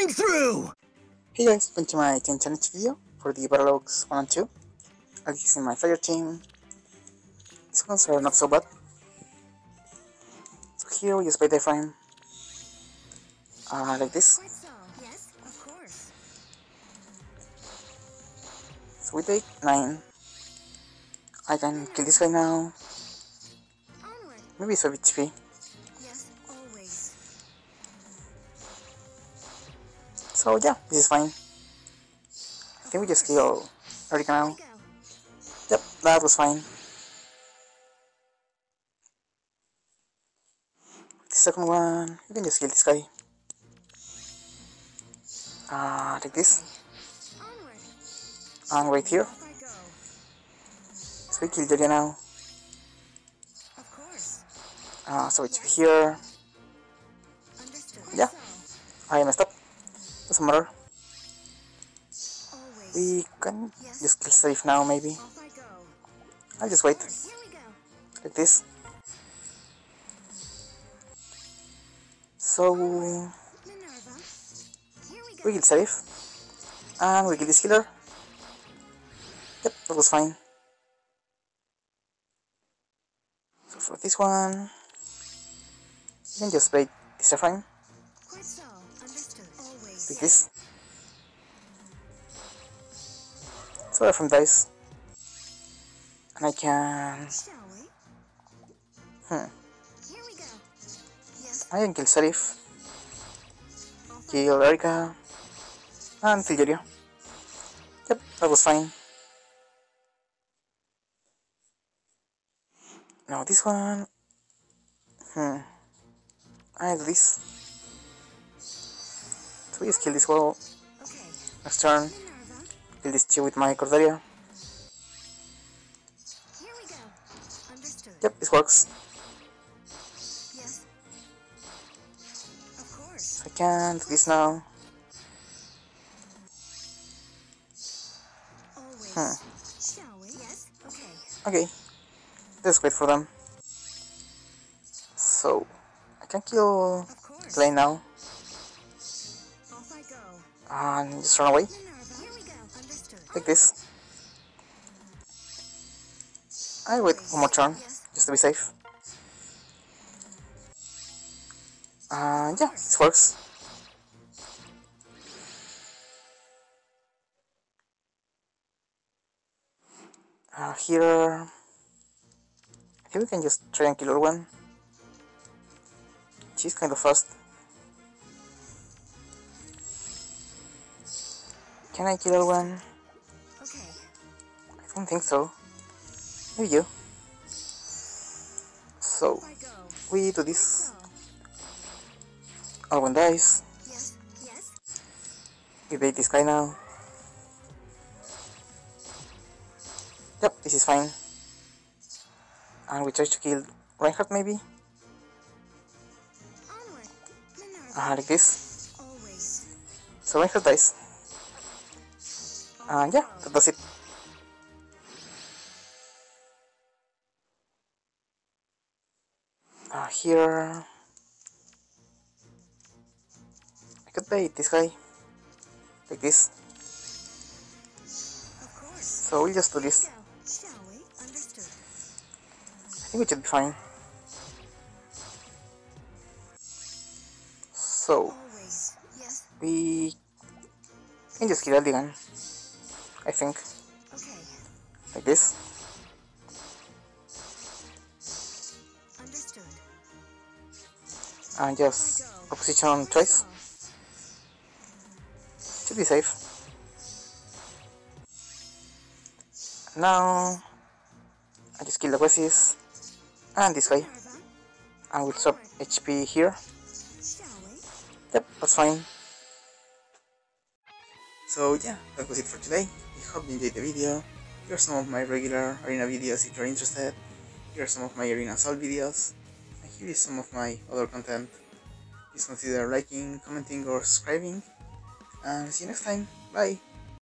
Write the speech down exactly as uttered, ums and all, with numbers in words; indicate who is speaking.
Speaker 1: came through!
Speaker 2: Hey guys, welcome to my ten challenge video for the Paralogs one and two. I'll be using my fire team. These ones are not so bad. So here we just play the frame. Uh, like this.
Speaker 3: Quite so. Yes, of course.
Speaker 2: So we take nine. I can kill this guy now.
Speaker 3: Onward.
Speaker 2: Maybe it's a H P.
Speaker 3: Yes, always.
Speaker 2: So yeah, this is fine. I think we just kill Erika
Speaker 3: Here
Speaker 2: now.
Speaker 3: we go.
Speaker 2: Yep, that was fine. The second one, you can just kill this guy. Uh, like this.
Speaker 3: Onward.
Speaker 2: And right here.
Speaker 3: Off I go.
Speaker 2: So we kill Julia now.
Speaker 3: Of course.
Speaker 2: Uh, so H P here.
Speaker 3: Understood.
Speaker 2: Yeah.
Speaker 3: So,
Speaker 2: I messed up. Doesn't matter.
Speaker 3: always.
Speaker 2: We can
Speaker 3: Yes.
Speaker 2: just kill safe now, maybe.
Speaker 3: Off I go.
Speaker 2: I'll just wait.
Speaker 3: Here we go.
Speaker 2: Like this. So
Speaker 3: Minerva. Here we go.
Speaker 2: we kill safe. And we kill this killer. Yep, that was fine. So for this one, you can just play this frame
Speaker 3: Quite so. Understood. Always.
Speaker 2: like this. So I from dice. And I can
Speaker 3: Shall we?
Speaker 2: hmm.
Speaker 3: Here we go. Yes.
Speaker 2: I can kill Serif,
Speaker 3: Off I
Speaker 2: kill Erika, and kill Julia. Yep, that was fine. Now this one, hmm, I do this. So we just kill this wall.
Speaker 3: Okay.
Speaker 2: Next turn,
Speaker 3: Minerva.
Speaker 2: kill this two with my Cordelia.
Speaker 3: Here we go. Understood.
Speaker 2: Yep, this works.
Speaker 3: Yes. Of course.
Speaker 2: So I can do this now.
Speaker 3: Always.
Speaker 2: Hmm.
Speaker 3: Shall we? Yes. Okay.
Speaker 2: Okay, let's wait for them. So I can kill
Speaker 3: Of course.
Speaker 2: Clay now
Speaker 3: Off I go.
Speaker 2: and just run away
Speaker 3: Minerva. Here we go. Understood.
Speaker 2: like this. I wait one more turn
Speaker 3: Yes.
Speaker 2: just to be safe. Uh, yeah, this works. Uh, here, I think we can just try and kill her one. She's kind of fast. Can I kill her one?
Speaker 3: Okay.
Speaker 2: I don't think so. Maybe you. So,
Speaker 3: Off I go.
Speaker 2: we do this.
Speaker 3: So.
Speaker 2: All one dies.
Speaker 3: Yes. Yes.
Speaker 2: We bait this guy now. Yep, this is fine. And we try to kill Reinhardt maybe?
Speaker 3: Onward. Minerva.
Speaker 2: Ah, like this.
Speaker 3: Always.
Speaker 2: So Reinhardt dies.
Speaker 3: Off
Speaker 2: And
Speaker 3: I
Speaker 2: yeah,
Speaker 3: go.
Speaker 2: that does it. Uh, here... I could bait this guy. Like this.
Speaker 3: Of course.
Speaker 2: So we'll just do this.
Speaker 3: Go. Shall we? Understood.
Speaker 2: I think we should be fine. So,
Speaker 3: Always. Yes.
Speaker 2: we can just kill Eldigan. I think.
Speaker 3: Okay.
Speaker 2: Like this.
Speaker 3: Understood.
Speaker 2: And
Speaker 3: Off I
Speaker 2: just
Speaker 3: go.
Speaker 2: proposition
Speaker 3: Quite
Speaker 2: twice.
Speaker 3: so.
Speaker 2: Should be safe. Now I just kill the Wesis and this guy,
Speaker 3: Minerva.
Speaker 2: and we'll swap H P here.
Speaker 3: Shall we?
Speaker 2: Yep, that's fine. So yeah, that was it for today. I hope you enjoyed the video. Here are some of my regular arena videos if you're interested. Here are some of my arena assault videos. And here is some of my other content. Please consider liking, commenting or subscribing. And see you next time. Bye!